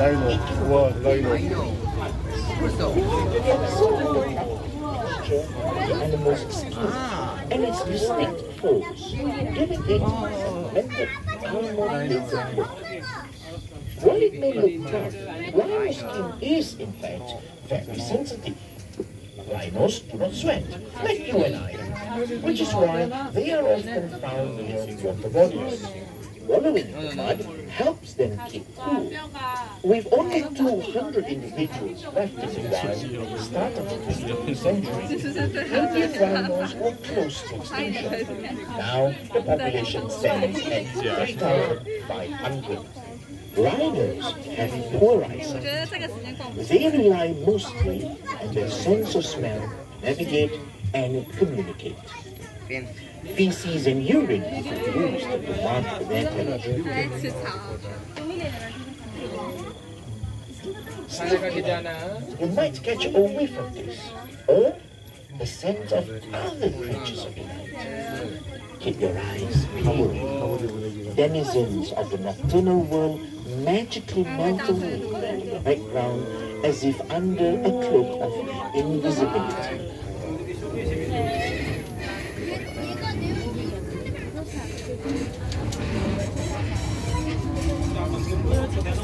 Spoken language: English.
Rhino. Wow, rhino. Animals' skin and its distinct folds, giving it a method armor-plated look. While it may look tough, rhino skin is in fact very sensitive. Rhinos do not sweat, like you and I, which is why they are often found near water bodies. Wallowing in the mud helps them keep cool. With only 200 individuals left in the wild at the start of the 20th century, Indian rhinos were close to extinction. Now the population stands at 3,500. Rhinos have poor eyesight. They rely mostly on their sense of smell to navigate and communicate. Feces and urine are used to mark their territory. You might catch a whiff of this, or the scent of other creatures of the night. Keep your eyes peeled. Denizens of the nocturnal world magically melt away in the background as if under a cloak of invisibility.